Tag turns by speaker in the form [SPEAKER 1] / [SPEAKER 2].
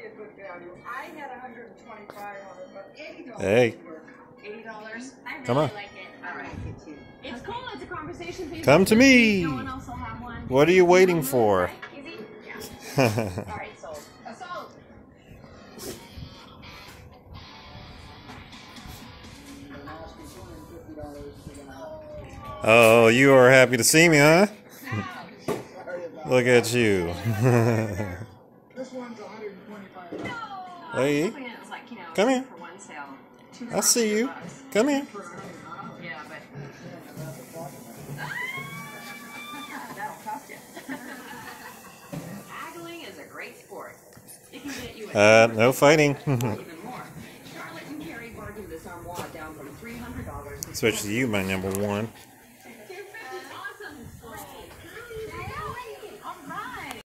[SPEAKER 1] good value. I had 125 on it, but $80.
[SPEAKER 2] Hey.
[SPEAKER 3] $80? I really
[SPEAKER 2] Come on.
[SPEAKER 3] like it. All right. It's cool. It's a conversation piece.
[SPEAKER 2] Come to me.
[SPEAKER 3] No one else will have one.
[SPEAKER 2] What are you waiting for?
[SPEAKER 3] Right? Easy? Yeah. All right, sold. Sold.
[SPEAKER 2] Oh, you are happy to see me, huh? Look at you.
[SPEAKER 1] This one's $125.
[SPEAKER 2] Hey, come here.
[SPEAKER 3] For one sale,
[SPEAKER 2] I see you. Come here.
[SPEAKER 3] yeah, but that'll cost you. Haggling is a great sport. It can get you
[SPEAKER 2] No fighting.
[SPEAKER 3] even more. Charlotte and Carrie bargained this armoire down from $300.
[SPEAKER 2] Switch to you, my number one.